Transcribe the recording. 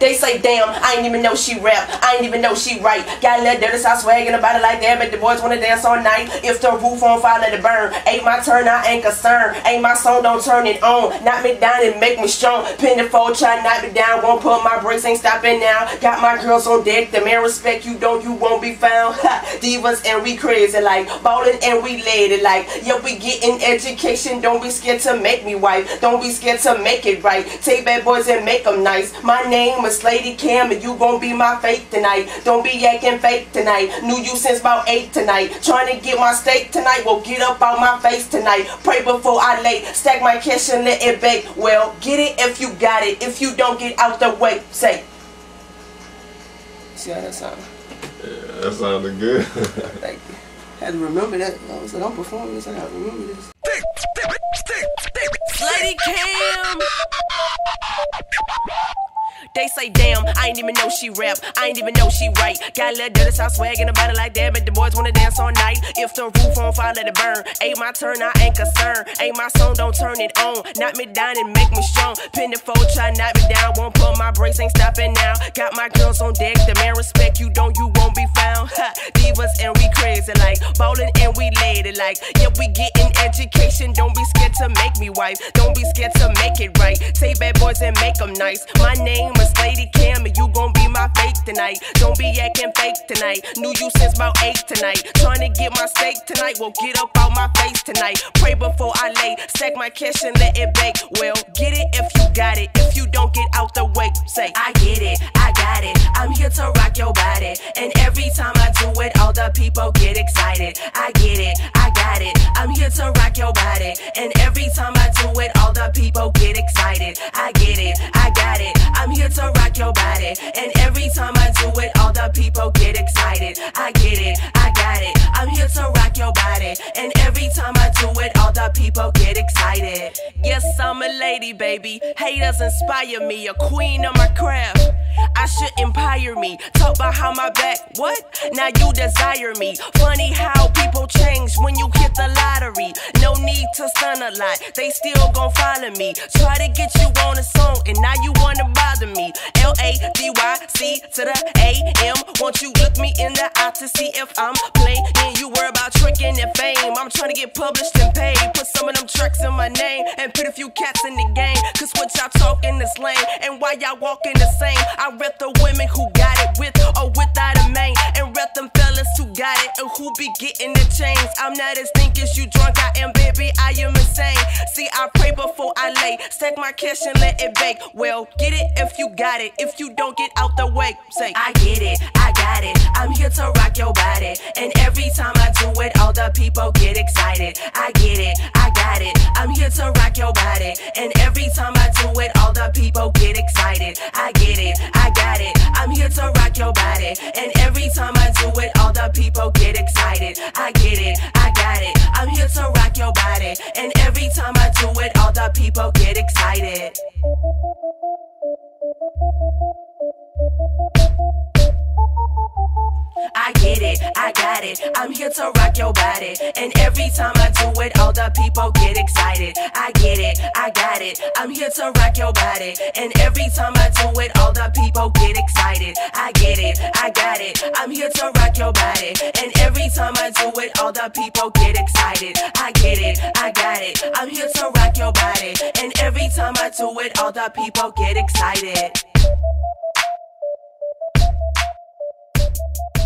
They say, damn, I ain't even know she rap, I ain't even know she write. Got a little dirty stop swagging about it like that, but the boys wanna dance all night. If the roof on fire, let it burn. Ain't my turn, I ain't concerned. Ain't my song, don't turn it on. Knock me down and make me strong. Penny fold, try to knock me down. Won't put my brakes, ain't stopping now. Got my girls on deck, the man respect you, don't, you won't be found. Divas and we crazy like, ballin' and we lady like. Yeah, we getting education, don't be scared to make me wife. Don't be scared to make it right. Take bad boys and make them nice. My name is Lady Cam and you gon' be my fate tonight. Don't be acting fake tonight. Knew you since about 8 tonight. Trying to get my steak tonight. Well, get up out my face tonight. Pray before I lay. Stack my cash and let it bake. Well, get it if you got it. If you don't, get out the way. Say. See how that sound? Yeah, that sounded good. Thank you. Had to remember that. I was like, I'm performing this. I gotta remember this. Lady Cam. They say, damn, I ain't even know she rap, I ain't even know she write. Got a little dirty stop swagging about it like that, but the boys wanna dance all night. If the roof on fire, let it burn. Ain't my turn, I ain't concerned. Ain't my song, don't turn it on. Knock me down and make me strong. Penny fold, try to knock me down. Won't put my brakes, ain't stopping now. Got my girls on deck, the man respect you, don't, you won't be found. Divas and we crazy like, ballin' and we lady like. Yeah, we getting education, don't be scared to make me wife. Don't be scared to make it right. Take bad boys and make them nice. My name is Lady Cam and you gon' be my fate tonight. Don't be acting fake tonight. Knew you since about 8 tonight. Trying to get my steak tonight. Well, get up out my face tonight. Pray before I lay. Stack my cash and let it bake. Well, get it if you got it. If you don't, get out the way. Say, I get it, I got it. I'm here to rock your body. And every time I do it, all the people get excited. I get it, I got it. I'm here to rock your body. And every time I do it, all the people get excited. I get it, I got it. I'm here to rock your body. And every time I do it, all the people get excited. I get it, I got it. I'm here to rock your body. And every time I do it, all the people get excited. Yes, I'm a lady, baby. Haters inspire me, a queen of my craft. I should empire me. Talk about how my back, what? Now you desire me. Funny how people change when you hit the lottery. No need to stun a lot, they still gon' follow me. Try to get you on a song and now you wanna bother me. LADYC to the AM. Won't you look me in the eye to see if I'm playing? You worry about tricking and fame. I'm trying to get published and paid. Put some of them tracks in my name and put a few cats in the game. Cause what y'all talking is lame, and why y'all walking the same? I rep the women who got it with or without a mane, and rep them fellas who got it and who be getting the chains. I'm not as think as you drunk, I am, baby, I am insane. See, I pray before I lay. Stack my cash and let it bake. Well, get it if you got it. If you don't, get out the way. Say, I get it, I got it. I'm here to rock your body. And every time I do it, all the people get excited. I get it, I got it. I'm here to rock your body. And every time I do it, all the people get excited. I get it, I got it. I'm here to rock your body. And every time I do it, all the people get excited. I get it, I got it. I'm here to rock your body. And every time I do it, all the people get excited. I get it, I got it. I'm here to rock your body. And every time I do it, all the people get excited. I get it, I got it. I'm here to rock your body. And every time I do it, all the people get excited. I get it, I got it. I'm here to rock your body. And every time I do it, all the people get excited. I get it, I got it. I'm here to rock your body. And every time I do it, all the people get excited.